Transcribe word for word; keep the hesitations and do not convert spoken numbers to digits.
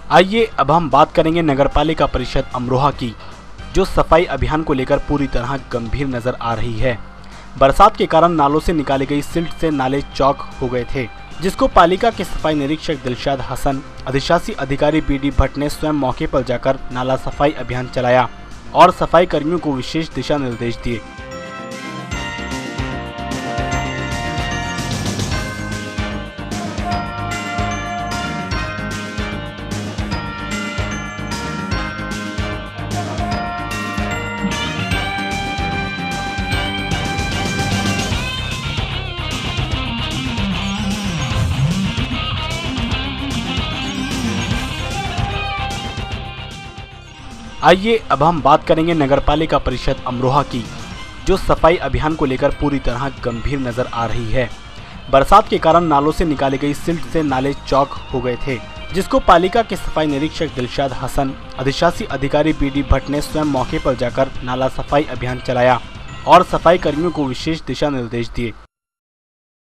आइए अब हम बात करेंगे नगरपालिका परिषद अमरोहा की, जो सफाई अभियान को लेकर पूरी तरह गंभीर नजर आ रही है। बरसात के कारण नालों से निकाली गई सिल्ट से नाले चौक हो गए थे, जिसको पालिका के सफाई निरीक्षक दिलशाद हसन, अधिशासी अधिकारी बी डी भट्ट ने स्वयं मौके पर जाकर नाला सफाई अभियान चलाया और सफाई कर्मियों को विशेष दिशा निर्देश दिए। आइए अब हम बात करेंगे नगरपालिका परिषद अमरोहा की, जो सफाई अभियान को लेकर पूरी तरह गंभीर नजर आ रही है। बरसात के कारण नालों से निकाली गई सिल्ट से नाले चौक हो गए थे, जिसको पालिका के सफाई निरीक्षक दिलशाद हसन, अधिशासी अधिकारी बी डी भट्ट ने स्वयं मौके पर जाकर नाला सफाई अभियान चलाया और सफाई कर्मियों को विशेष दिशा निर्देश दिए।